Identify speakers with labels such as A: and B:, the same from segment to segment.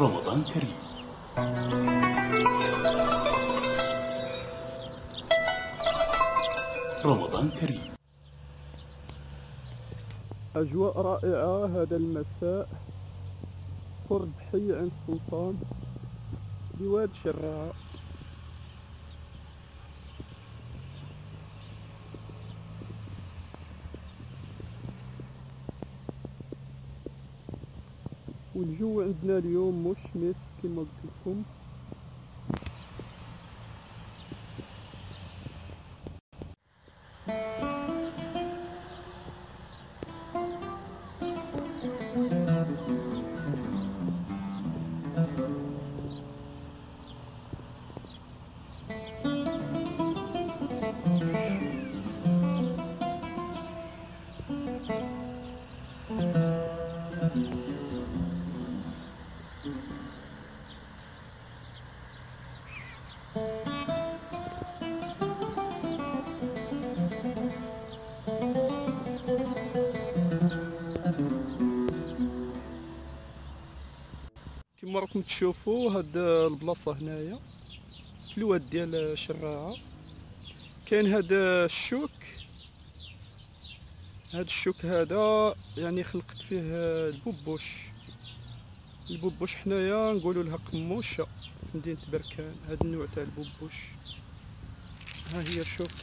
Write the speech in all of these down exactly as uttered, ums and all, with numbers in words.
A: رمضان كريم. رمضان كريم.
B: أجواء رائعة هذا المساء قرب حي عين السلطان بوادي شراعة. والجو عندنا اليوم مشمس كما قلت لكم. كما راكم تشوفوا هاد البلاصه هنايا في الواد ديال شراعه كاين هاد الشوك. هاد الشوك هذا يعني خلقت فيه البوبوش. البوبوش حنايا نقولوا لها قموشه في مدينه بركان. هاد النوع تاع البوبوش ها هي، شوف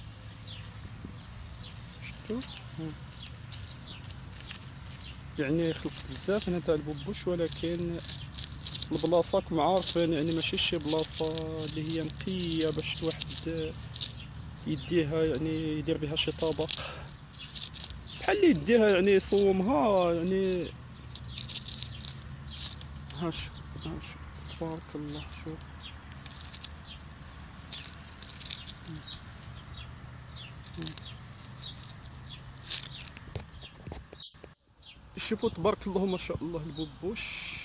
B: شفتوا يعني خلقت بزاف هنا تاع البوبوش، ولكن البلاصه كما عارفين يعني ماشي شي بلاصه اللي هي نقيه باش الواحد يديها يعني يدير بها شي طبق بحال اللي يديها يعني يصومها يعني. ها شوف ها شوف تبارك الله. شوف شوفوا تبارك الله ما شاء الله البوبوش.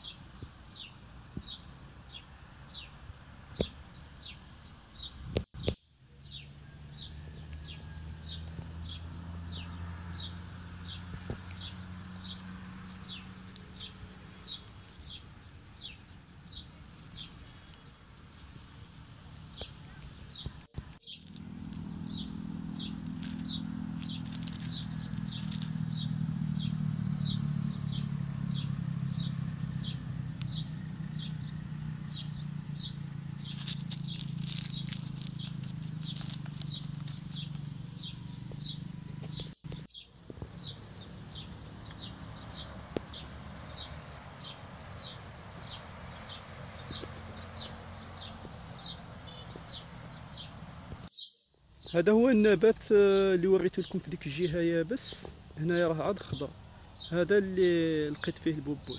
B: هذا هو النبات اللي وريته لكم في ديك الجهه يابس. هنايا راه عاد خضر. هذا اللي لقيت فيه البوبوش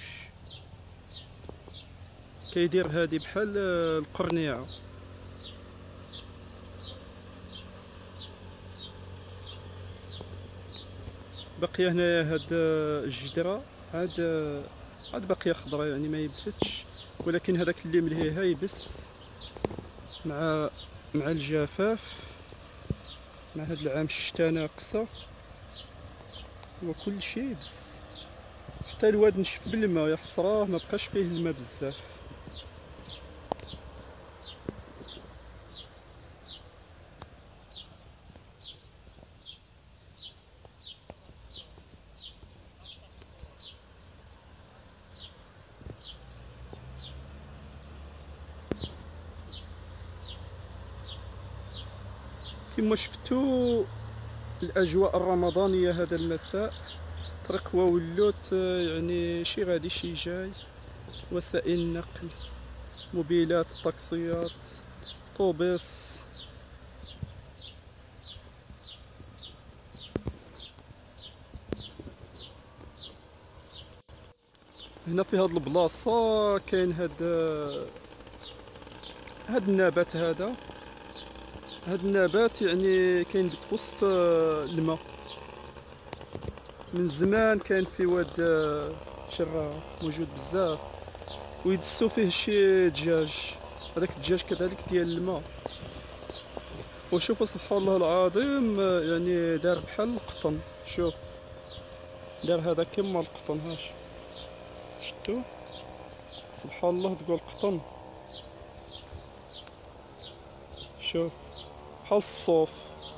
B: كيدير هادي بحال القرنيعه. باقيه هنايا هاد الجدره عاد عاد باقيه خضره يعني ما يبستش، ولكن هذاك اللي ملهيها يبس مع مع الجفاف. مع هاد العام الشتا ناقصه وكل شيء بس حتى الواد نشف بالماء. يا حسراه ما بقاش فيه الماء بزاف. كما شفتوا الاجواء الرمضانيه هذا المساء. طريق وولوت يعني شي غادي شي جاي. وسائل النقل، موبيلات، طاكسيات، طوبيس. هنا في هاد البلاصه كاين هاد هاد النبات. هذا هاد النبات يعني كاين في وسط الماء من زمان. كاين في واد شراعة موجود بزاف، ويدسوا فيه شي دجاج. هذاك الدجاج كذلك ديال الماء. وشوفوا سبحان الله العظيم يعني دار بحال القطن. شوف دار هذا كما القطن. هاش شفتوا سبحان الله تقول قطن. شوف بحال الصوف،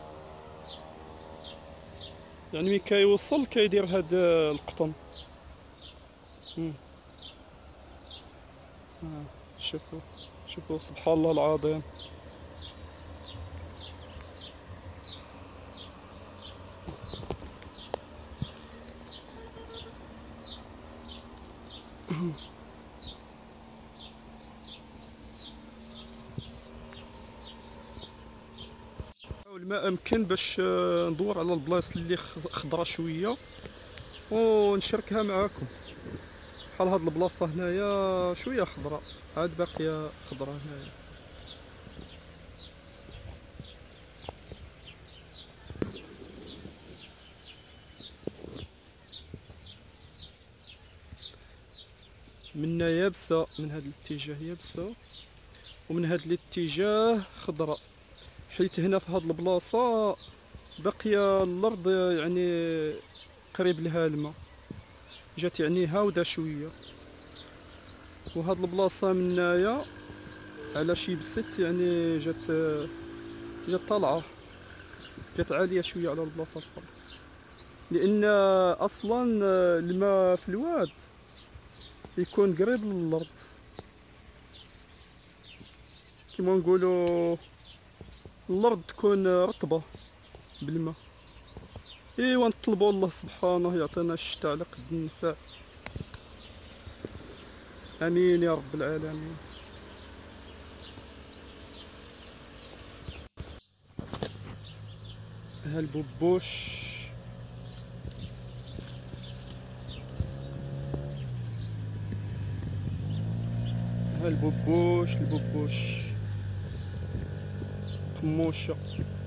B: يعني ملي كيوصل كيدير هاد القطن. مم. آه. شوفوا شوفوا سبحان الله العظيم. نحاول ما امكن باش آه، ندور على البلايص اللي خ- خضرا شويه ونشاركها معاكم. بحال هاد البلاصه هنايا شويه خضرا، عاد باقيه خضرا هنايا. منا يابسه، من هاد الاتجاه يابسه، ومن هاد الاتجاه خضرا. حيت هنا في هاد البلاصه باقيه الارض يعني قريب لها الماء، جات يعني هاوده شويه. وهاد البلاصه منايا على شي بسط يعني جات جات طالعه، جات عاليه شويه على البلاصه الاخرى، لان اصلا الماء في الواد يكون قريب للارض، كيما نقولوا الارض تكون رطبه بالماء. ايوا نطلبوا الله سبحانه يعطينا الشتاء على قد النفع. امين يا رب العالمين. ها البوبوش، ها البوبوش البوبوش قموشه.